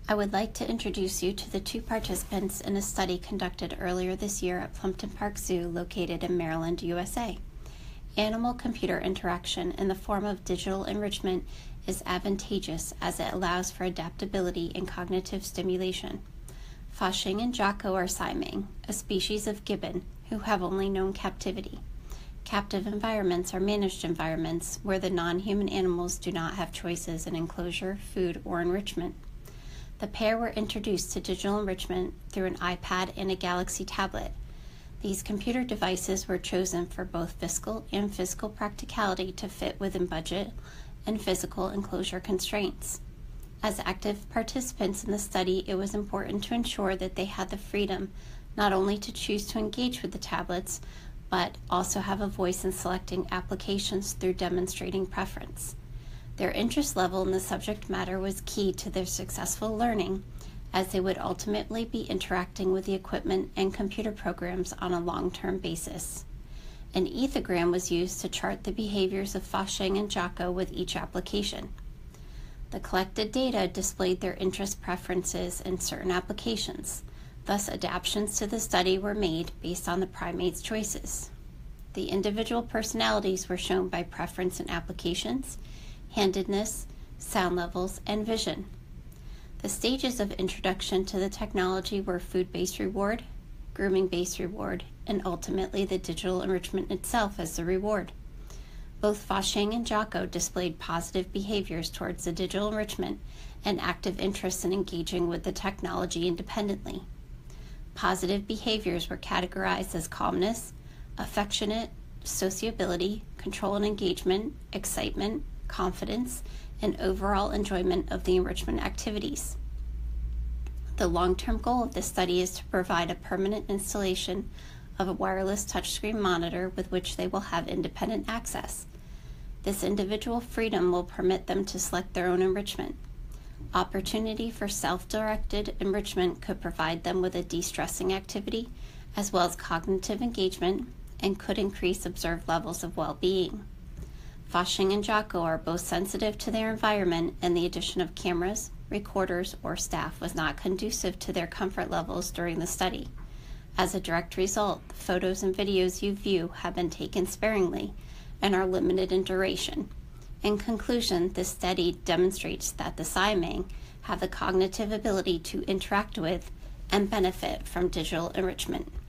I would like to introduce you to the two participants in a study conducted earlier this year at Plumpton Park Zoo located in Maryland, USA. Animal-computer interaction in the form of digital enrichment is advantageous as it allows for adaptability in cognitive stimulation. Fa-Xing and Jocko are Siamang, a species of gibbon who have only known captivity. Captive environments are managed environments where the non-human animals do not have choices in enclosure, food, or enrichment. The pair were introduced to digital enrichment through an iPad and a Galaxy tablet. These computer devices were chosen for both fiscal and physical practicality to fit within budget and physical enclosure constraints. As active participants in the study, it was important to ensure that they had the freedom not only to choose to engage with the tablets, but also have a voice in selecting applications through demonstrating preference. Their interest level in the subject matter was key to their successful learning, as they would ultimately be interacting with the equipment and computer programs on a long-term basis. An ethogram was used to chart the behaviors of Fa-Xing and Jocko with each application. The collected data displayed their interest preferences in certain applications. Thus, adaptations to the study were made based on the primates' choices. The individual personalities were shown by preference in applications, handedness, sound levels, and vision. The stages of introduction to the technology were food-based reward, grooming-based reward, and ultimately the digital enrichment itself as the reward. Both Fa-Xing and Jocko displayed positive behaviors towards the digital enrichment and active interest in engaging with the technology independently. Positive behaviors were categorized as calmness, affectionate, sociability, control and engagement, excitement, confidence, and overall enjoyment of the enrichment activities. The long-term goal of this study is to provide a permanent installation of a wireless touchscreen monitor with which they will have independent access. This individual freedom will permit them to select their own enrichment. Opportunity for self-directed enrichment could provide them with a de-stressing activity as well as cognitive engagement and could increase observed levels of well-being. Fa-Xing and Jocko are both sensitive to their environment, and the addition of cameras, recorders, or staff was not conducive to their comfort levels during the study. As a direct result, the photos and videos you view have been taken sparingly and are limited in duration. In conclusion, this study demonstrates that the Siamang have the cognitive ability to interact with and benefit from digital enrichment.